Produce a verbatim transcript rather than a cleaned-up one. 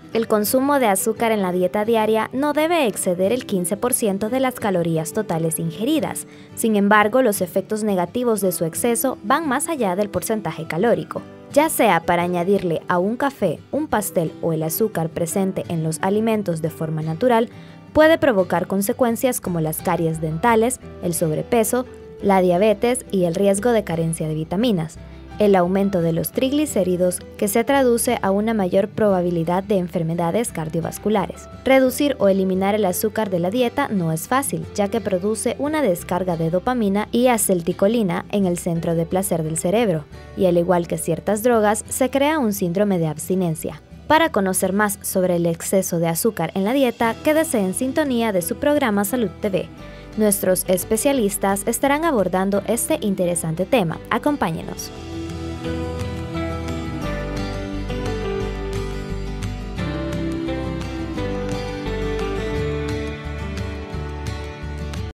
El consumo de azúcar en la dieta diaria no debe exceder el quince por ciento de las calorías totales ingeridas. Sin embargo, los efectos negativos de su exceso van más allá del porcentaje calórico. Ya sea para añadirle a un café, un pastel o el azúcar presente en los alimentos de forma natural, puede provocar consecuencias como las caries dentales, el sobrepeso, la diabetes y el riesgo de carencia de vitaminas, el aumento de los triglicéridos, que se traduce a una mayor probabilidad de enfermedades cardiovasculares. Reducir o eliminar el azúcar de la dieta no es fácil, ya que produce una descarga de dopamina y acetilcolina en el centro de placer del cerebro, y al igual que ciertas drogas, se crea un síndrome de abstinencia. Para conocer más sobre el exceso de azúcar en la dieta, quédese en sintonía de su programa Salud T V. Nuestros especialistas estarán abordando este interesante tema. Acompáñenos.